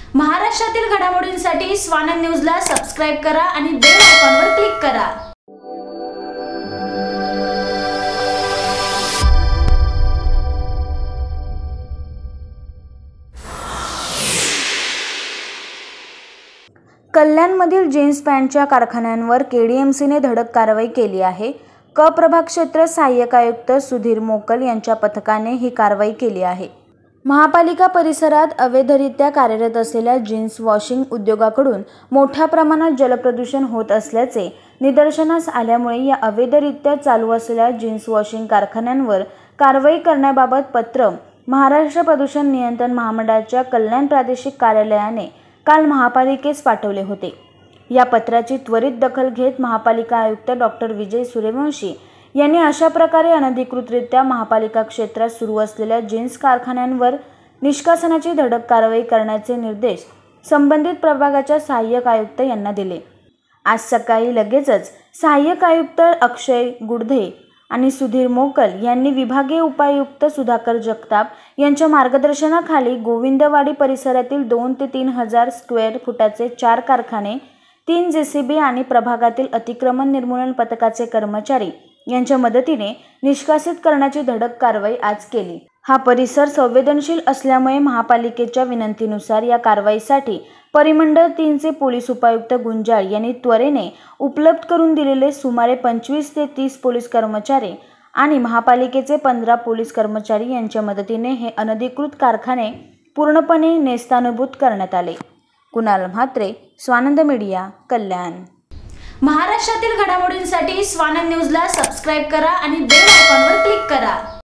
महाराष्ट्रातील घडामोडींसाठी स्वानंद न्यूजला सबस्क्राइब करा आणि बेल आयकॉनवर क्लिक करा। कल्याणमधील जीन्स पॅन्टच्या कारखान्यांवर केडीएमसीने धडक कारवाई केली आहे। क प्रभाग क्षेत्र सहाय्यक आयुक्त सुधीर मोकल यांच्या पथकाने ही कारवाई केली आहे। महापालिका परिसरात अवैधरित्या कार्यरत असलेल्या जीन्स वॉशिंग उद्योगाकडून मोठ्या प्रमाणात जलप्रदूषण होत असल्याचे निदर्शनास आल्यामुळे या अवैधरित्या चालू असलेल्या जीन्स वॉशिंग कारखान्यांवर कारवाई करण्याबाबत पत्र महाराष्ट्र प्रदूषण नियंत्रण महामंडळाच्या कल्याण प्रादेशिक कार्यालयाने काल महापालिकेस पाठवले होते। या पत्राची त्वरित दखल घेत महापालिका आयुक्त डॉक्टर विजय सूर्यवंशी यांनी अशा प्रकारे अनधिकृतरित्या महापालिका क्षेत्रात सुरू असलेल्या जीन्स कारखान्यांवर निष्कासनाची धडक कारवाई करण्याचे निर्देश संबंधित प्रभागाच्या सहाय्यक आयुक्त यांना दिले। आज सकाळी लगेचच सहाय्यक आयुक्त अक्षय गुडधे आणि सुधीर मोकल यांनी विभागीय उपायुक्त सुधाकर जगताप यांच्या मार्गदर्शनाखाली गोविंदवाडी परिसरातील 2 ते 3 हजार स्क्वेअर फुटाचे 4 कारखाने, 3 जेसीबी आणि प्रभागातील अतिक्रमण निर्मूलन पथकाचे कर्मचारी यांच्या मदतीने निष्कासित करण्याची धडक कारवाई आज केली। हा परिसर संवेदनशील असल्यामुळे महापालिकेच्या विनंतीनुसार या कारवाईसाठी परिमंडळ 3 चे पोलीस उपायुक्त गुंजाळ यांनी त्वरेने उपलब्ध करून दिलेले सुमारे 25 ते 30 पोलीस कर्मचारी आणि महापालिकेचे 15 पोलीस कर्मचारी यांच्या मदतीने हे अनधिकृत कारखाने पूर्णपणे नेस्तानाबूत करण्यात आले। कुणाल म्हात्रे, स्वानंद मीडिया, कल्याण। महाराष्ट्रातील घडामोडींसाठी स्वानंद न्यूजला सबस्क्राइब करा आणि बेल आयकॉनवर क्लिक करा।